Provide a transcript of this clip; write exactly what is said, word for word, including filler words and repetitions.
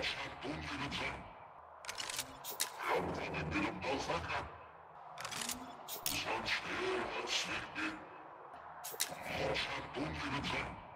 Washington lütfen. Verbindung Osaka. Sonst wäre es nicht. Washington lütfen.